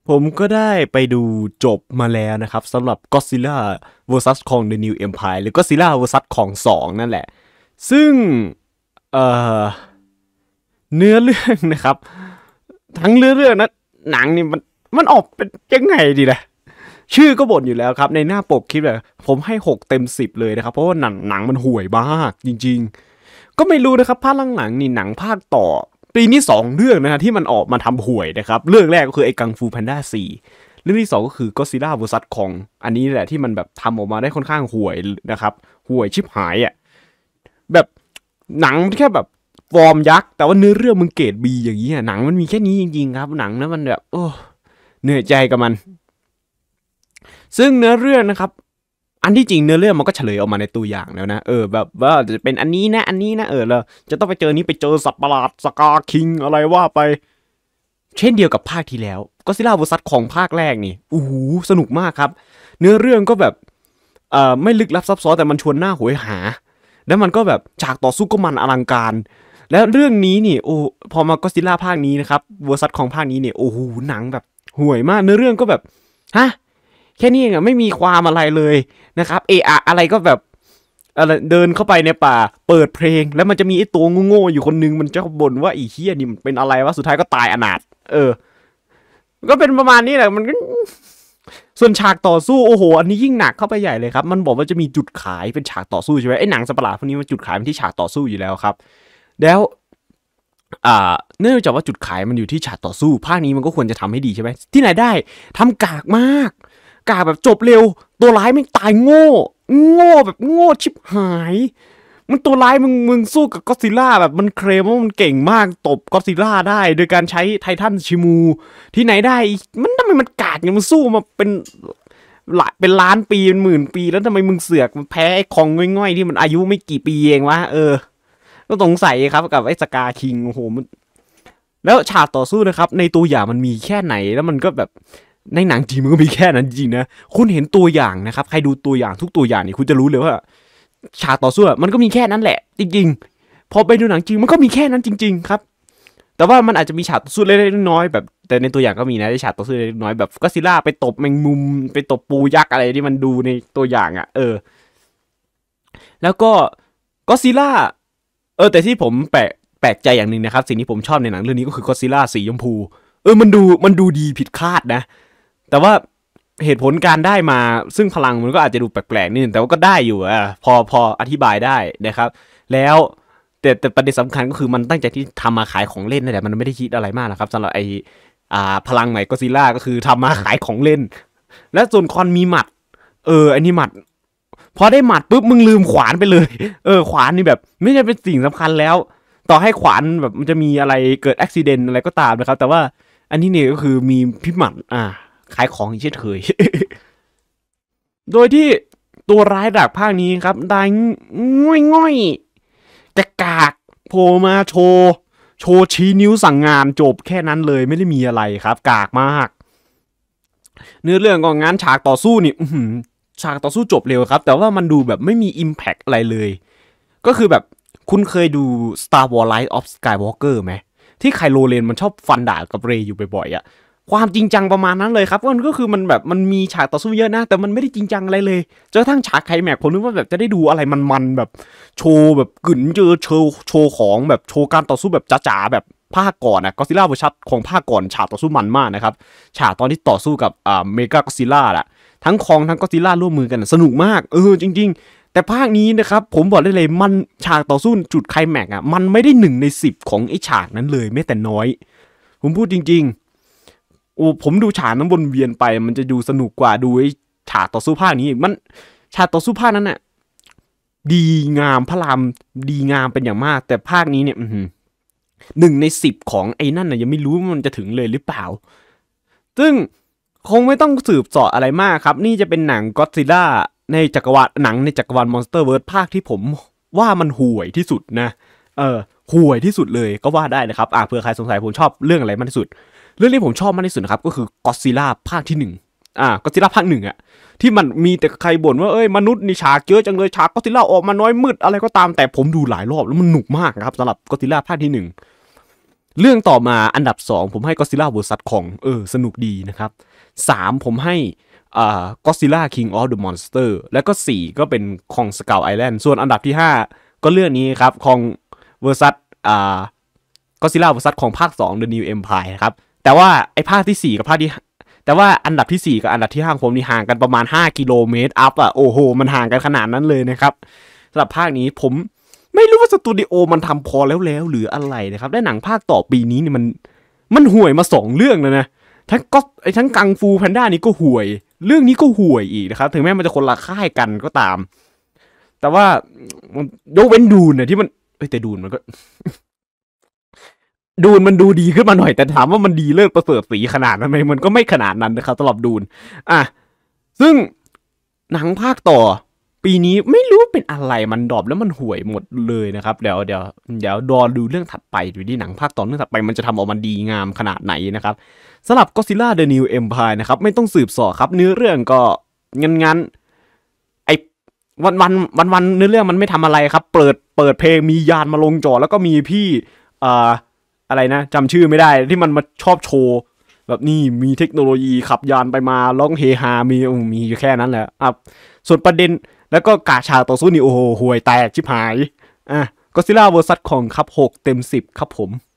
ผมก็ได้ไปดูจบมาแล้วนะครับสำหรับ Godzilla vs Kong The New Empire หรือ Godzilla vs Kong 2นั่นแหละซึ่งเอ่อเนื้อเรื่องนะครับทั้งเรื่องนะหนังนี่มันออกเป็นยังไงดีนะชื่อก็บ่นอยู่แล้วครับในหน้าปกคลิปเลยผมให้6 เต็ม 10เลยนะครับเพราะว่าหนังมันห่วยมากจริงๆก็ไม่รู้นะครับภาคหลังๆนี่หนังภาคต่อปีนี้2 เรื่องนะที่มันออกมาทำห่วยนะครับเรื่องแรกก็คือไอ้กังฟูแพนด้า4เรื่องที่2ก็คือก็ซิล่า vs คองอันนี้แหละที่มันแบบทำออกมาได้ค่อนข้างห่วยนะครับห่วยชิบหายอ่ะแบบหนังแค่แบบฟอร์มยักษ์แต่ว่าเนื้อเรื่องมึงเกรดบีอย่างนี้หนังมันมีแค่นี้จริงๆครับหนังนั้นมันแบบโอ้เหนื่อยใจกับมันซึ่งเนื้อเรื่องนะครับอันที่จริงเนื้อเรื่องมันก็เฉลยออกมาในตัวอย่างแล้วนะแบบว่าจะเป็นอันนี้นะอันนี้นะแล้วจะต้องไปเจอนี้ไปเจอสัตว์ประหลาดสกาคิงอะไรว่าไปเช่นเดียวกับภาคที่แล้วก็ซิล่า vs ของภาคแรกนี่โอ้โหสนุกมากครับเนื้อเรื่องก็แบบไม่ลึกลับซับซ้อนแต่มันชวนหน้าหวยหาแล้วมันก็แบบฉากต่อสู้ก็มันอลังการแล้วเรื่องนี้นี่โอ้พอมาก็ซิล่าภาคนี้นะครับ vs ของภาคนี้เนี่ยโอ้โหหนังแบบห่วยมากเนื้อเรื่องก็แบบฮะแค่นี้เองอะไม่มีความอะไรเลยนะครับอะไรก็แบบอะไรเดินเข้าไปในป่าเปิดเพลงแล้วมันจะมีไอ้ตัวโง่ๆอยู่คนนึงมันจะบ่นว่าไอ้เฮียนี่มันเป็นอะไรวะสุดท้ายก็ตายอนาถก็เป็นประมาณนี้แหละมันก็ส่วนฉากต่อสู้โอ้โหอันนี้ยิ่งหนักเข้าไปใหญ่เลยครับมันบอกว่าจะมีจุดขายเป็นฉากต่อสู้ใช่ไหมไอ้หนังสัตว์ประหลาดพวกนี้มันจุดขายเป็นที่ฉากต่อสู้อยู่แล้วครับแล้วเนื่องจากว่าจุดขายมันอยู่ที่ฉากต่อสู้ภาคนี้มันก็ควรจะทำให้ดีใช่ไหมที่ไหนได้ทำกากมากกากแบบจบเร็วตัวร้ายไม่ตายโง่แบบโง่ชิบหายมันตัวร้ายมึงสู้กับก็อดซิลล่าแบบมันเคลมว่ามันเก่งมากตบก็อดซิลล่าได้โดยการใช้ไททันชิมูที่ไหนได้มันทำไมมันกากอย่างมันสู้มาเป็นล้านปีเป็นหมื่นปีแล้วทำไมมึงเสือกแพ้ไอ้คองง่อยๆที่มันอายุไม่กี่ปีเองวะก็สงสัยครับกับไอ้สกาคิงโอ้โหมันแล้วฉากต่อสู้นะครับในตัวอย่างมันมีแค่ไหนแล้วมันก็แบบในหนังจริงมันก็มีแค่นั้นจริงนะคุณเห็นตัวอย่างนะครับใครดูตัวอย่างทุกตัวอย่างนี่คุณจะรู้เลยว่าฉากต่อสู้มันก็มีแค่นั้นแหละจริงๆพอไปดูหนังจริงมันก็มีแค่นั้นจริงๆครับแต่ว่ามันอาจจะมีฉากต่อสู้เล็กๆน้อยๆแบบแต่ในตัวอย่างก็มีนะฉากต่อสู้เล็กๆน้อยๆแบบก็ซิล่าไปตบแมงมุมไปตบปูยักษ์อะไรที่มันดูในตัวอย่างแล้วก็ซิล่าแต่ที่ผมแปลกใจอย่างหนึ่งนะครับสิ่งที่ผมชอบในหนังเรื่องนี้ก็คือก็ซิล่าสีชมพูมันดูดีผิดคาดนะแต่ว่าเหตุผลการได้มาซึ่งพลังมันก็อาจจะดูแปลกๆนิดนึงแต่ว่าก็ได้อยู่พออธิบายได้นะครับแล้วแต่ประเด็นสำคัญก็คือมันตั้งใจที่ทำมาขายของเล่นนั่นแหละมันไม่ได้คิดอะไรมากนะครับสำหรับไอพลังใหม่ก็ซิล่าก็คือทำมาขายของเล่นและส่วนคอนมีหมัดอันนี้หมัดพอได้หมัดปุ๊บมึงลืมขวานไปเลยขวานนี่แบบไม่ใช่เป็นสิ่งสำคัญแล้วต่อให้ขวานแบบมันจะมีอะไรเกิดอุบิเหตุอะไรก็ตามนะครับแต่ว่าอันนี้เนี่ยก็คือมีพิหมัดขายของเช่นเคย โดยที่ตัวร้ายดักภาคนี้ครับได้ง่อยๆแต่กากโผล่มาโชว์ชี้นิ้วสั่งงานจบแค่นั้นเลยไม่ได้มีอะไรครับกากมากเนื้อเรื่องก็งานฉากต่อสู้นี่ฉากต่อสู้จบเร็วครับแต่ว่ามันดูแบบไม่มี Impact อะไรเลยก็คือแบบคุณเคยดู Star Wars Rise of Skywalker ไหมที่ไคโลเรนมันชอบฟันดาบกับเรย์อยู่บ่อยๆความจริงจังประมาณนั้นเลยครับมันก็คือมันแบบมันมีฉากต่อสู้เยอะนะแต่มันไม่ได้จริงจังอะไรเลยจนกระทั่งฉากไคลแม็กผมนึกว่าแบบจะได้ดูอะไรมันๆแบบโชว์แบบกึ่นเจอโชว์ของแบบโชว์การต่อสู้แบบจ๋าๆแบบภาคก่อนก็อดซิลล่าเวอร์ชันของภาคก่อนฉากต่อสู้มันมากนะครับฉากตอนที่ต่อสู้กับเมกาก็อดซิลล่าทั้งคองทั้งก็อดซิลล่าร่วมมือกันสนุกมากจริงๆแต่ภาคนี้นะครับผมบอกได้เลยมันฉากต่อสู้จุดไคลแม็กมันไม่ได้1 ใน 10ของไอ้ฉากนั้นเลยแม้แต่น้อยผมพูดจริงๆผมดูฉากนั้นวนเวียนไปมันจะดูสนุกกว่าดูไอ้ฉากต่อสู้ภาคนี้มันฉากต่อสู้ภาคนั้นดีงามพระรามดีงามเป็นอย่างมากแต่ภาคนี้เนี่ย1 ใน 10ของไอ้นั่นยังไม่รู้ว่ามันจะถึงเลยหรือเปล่าซึ่งคงไม่ต้องสืบเสาะอะไรมากครับนี่จะเป็นหนังก็อดซิลล่าในจักรวาลหนังในจักรวาลมอนสเตอร์เวิร์สภาคที่ผมว่ามันห่วยที่สุดนะห่วยที่สุดเลยก็ว่าได้นะครับเผื่อใครสงสัยผมชอบเรื่องอะไรมากที่สุดเรื่องที่ผมชอบมากที่สุดนะครับก็คือก็อดซิลล่าภาคที่1ก็อดซิลล่าภาค1ที่มันมีแต่ใครบ่นว่ามนุษย์นี่ฉากเยอะจังเลยฉากก็อดซิลล่าออกมาน้อยมืดอะไรก็ตามแต่ผมดูหลายรอบแล้วมันหนุกมากครับสำหรับก็อดซิลล่าภาคที่1 เรื่องต่อมาอันดับ2ผมให้ Godzilla vs Kong สนุกดีนะครับ3ผมให้Godzilla King of the Monster แล้วก็4ก็เป็น Kong Skull Island ส่วนอันดับที่5ก็เรื่องนี้ครับ Kong vs Godzilla vs Kong ภาค2 The New Empire นะครับแต่ว่าไอ้ภาคที่4กับภาคที่แต่ว่าอันดับที่4กับอันดับที่5ผมนี่ห่างกันประมาณ5กิโลเมตรอัพโอ้โหมันห่างกันขนาดนั้นเลยนะครับสำหรับภาคนี้ผมไม่รู้ว่าสตูดิโอมันทำพอแล้วหรืออะไรนะครับและหนังภาคต่อปีนี้เนี่ยมันห่วยมา2เรื่องแล้วนะทั้งกังฟูแพนด้านี่ก็ห่วยเรื่องนี้ก็ห่วยอีกนะครับถึงแม้มันจะคนละค่ายกันก็ตามแต่ว่ายกเว้นดูนเนี่ยที่มันแต่ดูนมันก็ ดูนมันดูดีขึ้นมาหน่อยแต่ถามว่ามันดีเลิศประเสริฐสีขนาดนั้นไหมมันก็ไม่ขนาดนั้นนะครับสำหรับดูนซึ่งหนังภาคต่อปีนี้ไม่รู้เป็นอะไรมันดรอปแล้วมันห่วยหมดเลยนะครับเดี๋ยวรอดูเรื่องถัดไปดูดิหนังภาคต่อเรื่องถัดไปมันจะทำออกมาดีงามขนาดไหนนะครับสำหรับ Godzilla The New Empire นะครับไม่ต้องสืบสอบครับเนื้อเรื่องก็งั้นไอวันเนื้อเรื่องมันไม่ทำอะไรครับเปิดเพลงมียานมาลงจอแล้วก็มีพี่อะไรนะจำชื่อไม่ได้ที่มันมาชอบโชว์แบบนี่มีเทคโนโลยีขับยานไปมาร้องเฮฮามีอยู่แค่นั้นแหละส่วนประเด็นแล้วก็กาชาต่อสู้นี่โอ้โหห่วยแตกชิบหายGodzilla vs Kong ครับ6 เต็ม 10ครับผม